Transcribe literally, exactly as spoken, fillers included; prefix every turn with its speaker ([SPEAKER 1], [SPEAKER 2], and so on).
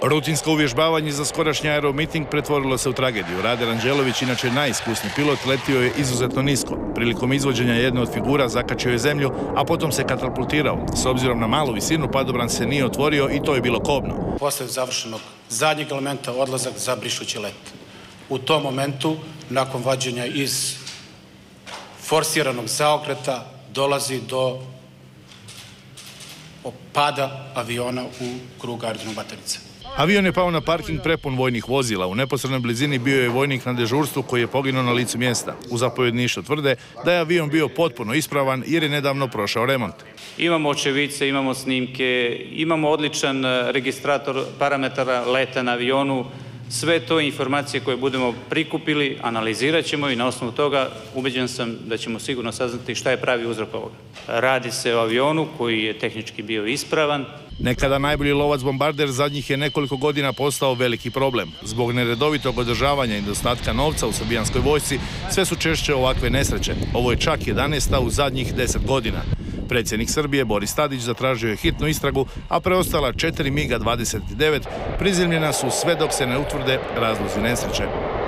[SPEAKER 1] Rutinsko uvježbavanje za skorašnji aeromiting pretvorilo se u tragediju. Rade Ranđelović, inače najiskusniji pilot, letio je izuzetno nisko. Prilikom izvođenja jedne od figura zakačio je zemlju, a potom se katapultirao. S obzirom na malu visinu, padobran se nije otvorio i to je bilo kobno.
[SPEAKER 2] Posle završenog zadnjeg elementa odlazak za brišući let. U tom momentu, nakon vađenja iz forsiranog zaokreta, dolazi do pada aviona u krug aerodroma Batajnica.
[SPEAKER 1] Avion je pao na parking prepun vojnih vozila. U neposrednoj blizini bio je vojnik na dežurstvu koji je poginuo na licu mjesta. U zapovjedništvu tvrde da je avion bio potpuno ispravan jer je nedavno prošao remont.
[SPEAKER 3] Imamo očevice, imamo snimke, imamo odličan registrator parametara leta na avionu. Sve to informacije koje budemo prikupili, analizirat ćemo i na osnovu toga ubeđen sam da ćemo sigurno saznati šta je pravi uzrok ovoga. Radi se o avionu koji je tehnički bio ispravan.
[SPEAKER 1] Nekada najbolji lovac bombarder zadnjih je nekoliko godina postao veliki problem. Zbog neredovitog održavanja i nedostatka novca u srbijanskoj vojsci sve su češće ovakve nesreće. Ovo je čak jedanaesta u zadnjih deset godina. Predsjednik Srbije Boris Tadić zatražio je hitnu istragu, a preostala četiri MiG-a dvadeset devet prizemljena su sve dok se ne utvrde razlozi nesreće.